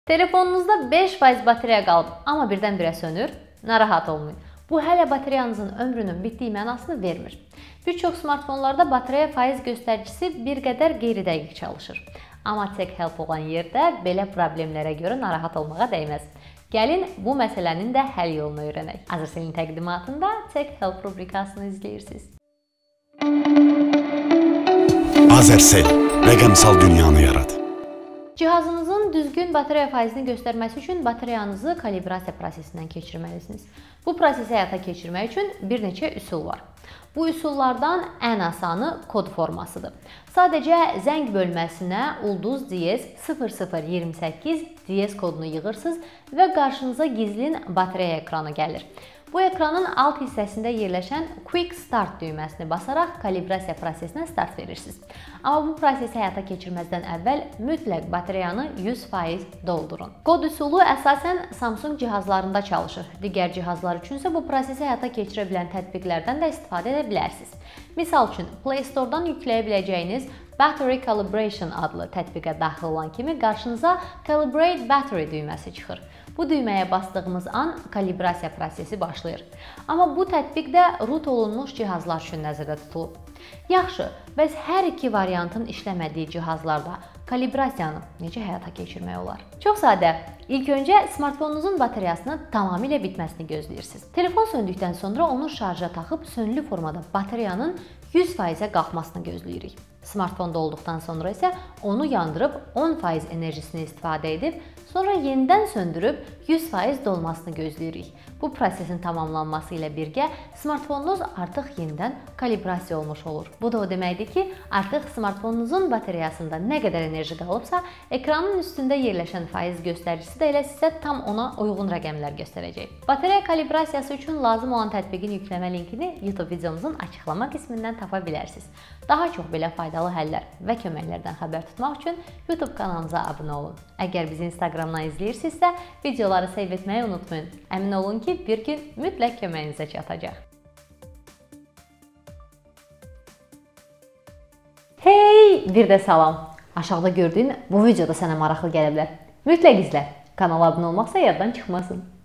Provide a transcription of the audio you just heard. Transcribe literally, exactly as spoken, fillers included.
Telefonunuzda beş faiz batareya qalıb, amma birdən-birə sönür. Narahat olmayın. Bu hələ batareyanızın ömrünün bitdiyi mənasını vermir. Bir çox smartfonlarda batareya faiz göstəricisi bir qədər qeyri-dəqiq çalışır. Amma Tech Help olan yerdə belə problemlərə görə narahat olmağa dəyməz. Gəlin bu məsələnin də həll yolunu öyrənək. Azercell'in təqdimatında Tech Help rubrikasını izləyirsiniz. Azercell, rəqəmsal dünyanı yarat. Cihazınızın düzgün batareya faizini göstərməsi üçün batareyanızı kalibrasiya prosesindən keçirməlisiniz. Bu prosesi həyata keçirmək üçün bir neçə üsul var. Bu üsullardan ən asanı kod formasıdır. Sadəcə zəng bölməsinə ulduz diyez sıfır sıfır iyirmi səkkiz diyez kodunu yığırsınız və qarşınıza gizlin batareya ekranı gəlir. Bu ekranın alt hissəsində yerləşən Quick Start düyməsini basaraq kalibrasiya prosesinə start verirsiniz. Amma bu prosesi həyata keçirməzdən əvvəl mütləq batareyanı yüz faiz doldurun. Kod üsulu əsasən Samsung cihazlarında çalışır. Digər cihazlar üçünsə bu prosesi həyata keçirə bilən tətbiqlərdən də istifadə edə bilərsiniz. Misal üçün, Play Store-dan yükləyə biləcəyiniz Battery Calibration adlı tətbiqə daxil olan kimi qarşınıza Calibrate Battery düyməsi çıxır. Bu düyməyə bastığımız an kalibrasiya prosesi başlayır. Amma bu tətbiq də root olunmuş cihazlar üçün nəzərdə tutulub. Yaxşı, bəs hər iki variantın işləmədiyi cihazlarda kalibrasiyanı necə həyata keçirmək olar? Çox sadə. İlk öncə smartfonunuzun batareyasını tamamilə bitməsini gözləyirsiniz. Telefon söndükdən sonra onu şarja taxıb sönülü formada batareyanın yüz faizə qalxmasını gözləyirik. Smartfonda olduqdan sonra isə onu yandırıb on faiz enerjisini istifadə edib, sonra yenidən söndürüb yüz faiz dolmasını gözləyirik. Bu prosesin tamamlanması ilə birgə smartfonunuz artıq yenidən kalibrasiya olmuş olur. Bu da o deməkdir ki, artıq smartfonunuzun batareyasında nə qədər enerji qalıbsa, ekranın üstündə yerləşən faiz göstəricisi də elə sizə tam ona uyğun rəqəmlər göstərəcək. Batareya kalibrasiyası üçün lazım olan tətbiqin yükləmə linkini YouTube videomuzun açıqlama qismindən tapa bilərsiniz. Daha çox belə faydalı həllər və köməklərdən xəbər tutmaq üçün YouTube kanalımıza abunə olun. Əgər bizi Instagramdan izləyirsinizsə, videoları save etməyi unutmayın. Əmin olun ki, bir gün mütləq köməyinizə çatacaq. Hey, bir də salam. Aşağıda gördüyün bu videoda sənə maraqlı gələ bilər. Mütləq izlə. Kanala abunə olmaqsa yaddan çıxmasın.